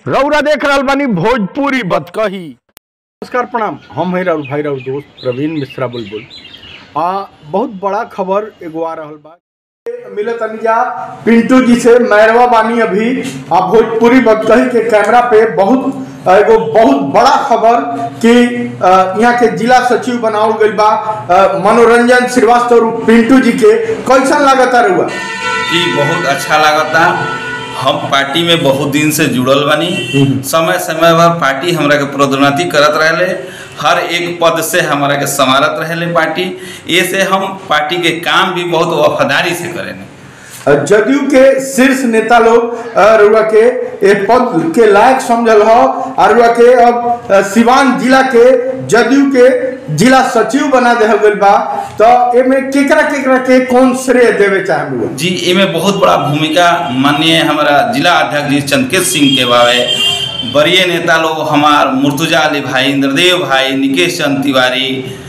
रउरा देख रहल बानी भोजपुरी बतकही। नमस्कार प्रणाम, हम है राउर भाई राउर दोस्त प्रवीण मिश्रा बुलबुल। बहुत बड़ा खबर एगो आ रहल बा। मिलत अनिजा पिंटू जी से मैरवा बानी अभी भोजपुरी बतकही के कैमरा पे बहुत बड़ा खबर कि यहाँ के जिला सचिव बनावल गइल बा मनोरंजन श्रीवास्तव पिंटू जी के। कैसन लागता रहुआ? जी बहुत अच्छा लागता। हम पार्टी में बहुत दिन से जुड़ल बानी। समय समय पर पार्टी हमरा के प्रोन्नति करत रहले, हर एक पद से हमरा के समारत रहले पार्टी। ये से हम पार्टी के काम भी बहुत वफादारी से करेंगे। जदयू के शीर्ष नेता लोग रुआ के एक पद के लायक समझल हो और रुआ के अब सिवान जिला के जदयू के जिला सचिव बना देहल गइल बा। तो एमे केकरा के कौन श्रेय देवे चाहे? जी एमे बहुत बड़ा भूमिका माननीय हमारा जिला अध्यक्ष जी चंद्रकेश सिंह के बावे। वरीय नेता लोग हमार मुर्तुजा अली भाई, इंद्रदेव भाई, निकेश चंद तिवारी,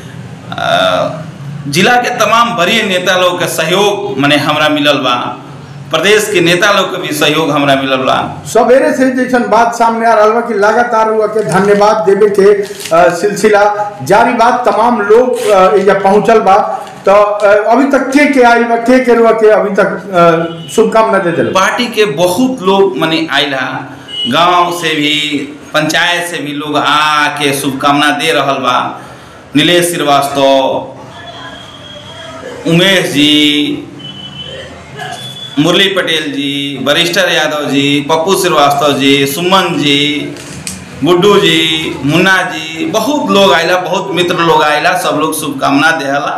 जिला के तमाम वरीय नेता लोग के सहयोग मने हमरा मिलल बा। प्रदेश के नेता लोग के भी सहयोग हमरा मिलल बा। सवेरे से जैसन बात सामने आ रहा बा कि लगातार हुआ के धन्यवाद देवे के सिलसिला जारी बात। तमाम लोग यहाँ पहुँचल बा। तो अभी तक के आइल बा, के रुआ के अभी तक शुभकामना दे दिल? पार्टी के बहुत लोग मने आइल हा, गाँव से भी पंचायत से भी लोग आके शुभकामना दे रहल बा। नीलेश श्रीवास्तव, उमेश जी, मुरली पटेल जी, वरिष्ठर यादव जी, पप्पू श्रीवास्तव जी, सुमन जी, गुड्डू जी, मुन्ना जी, बहुत लोग आइला, बहुत मित्र लोग आइला, सब लोग शुभकामना देहला।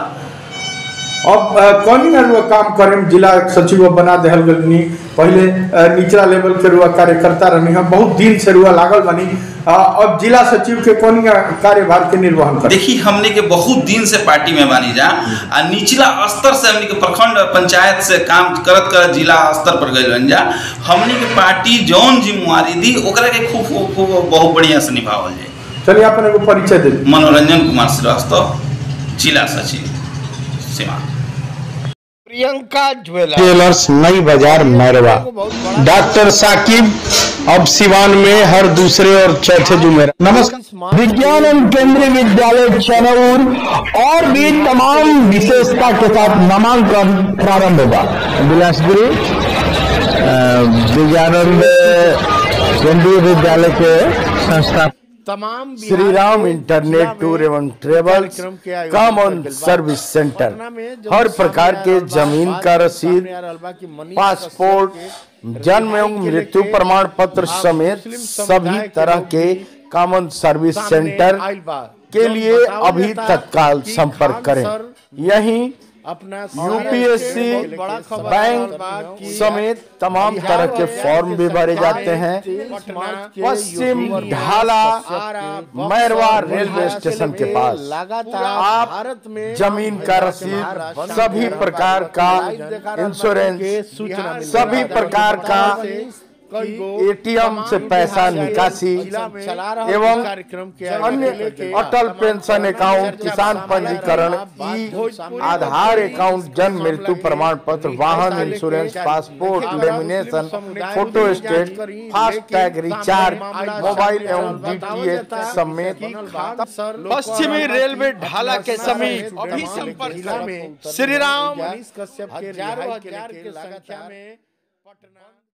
अब कौन काम करें? जिला सचिव बना देहल गनी, पहले निचला लेवल के रुआ कार्यकर्ता रहनी है, बहुत दिन से रुआ लागल बनी। अब जिला सचिव के कौन कार्यभार के निर्वहन कर? देखिए हमने के बहुत दिन से पार्टी में बानी जा आ निचला स्तर से हमने के प्रखंड पंचायत से काम करत जिला स्तर पर गइल बन जा। हमने के पार्टी जौन जिम्मेवारी दी ओकरा के खूब बहुत बढ़िया से निभावल जाए। चलिए अपन एगो परिचय दे। मनोरंजन कुमार श्रीवास्तव, जिला सचिव सीमा। प्रियंका ज्वेलर्स, नई बाजार, मैरवा। डॉक्टर साकिब अब सिवान में हर दूसरे और चौथे जुमेरा। नमस्कार। विज्ञान एवं केंद्रीय विद्यालय चनौर और भी तमाम विशेषता के साथ नामांकन प्रारंभ होगा। बिलासपुरी विज्ञानंद केंद्रीय विद्यालय के संस्था तमाम श्री राम इंटरनेट टूर एवं ट्रेवल कॉमन सर्विस सेंटर हर प्रकार के जमीन का रसीद, पासपोर्ट, जन्म एवं मृत्यु प्रमाण पत्र समेत सभी तरह के कॉमन सर्विस सेंटर के लिए अभी तत्काल संपर्क करें। यहीं यूपीएससी, बैंक समेत तमाम तरह के फॉर्म भी भरे जाते हैं। पश्चिम ढाला मैरवा रेलवे स्टेशन के पास आप जमीन का रसीद, सभी प्रकार का इंश्योरेंस, सभी प्रकार का एटीएम से पैसा निकासी एवं अन्य अटल पेंशन अकाउंट, किसान पंजीकरण, आधार अकाउंट, जन्म मृत्यु प्रमाण पत्र, वाहन insurance, passport, lamination, photo state, FASTag recharge, mobile एवं डीटीएच समेत पश्चिमी रेलवे ढाला के समीप अभी संपर्क श्री राम।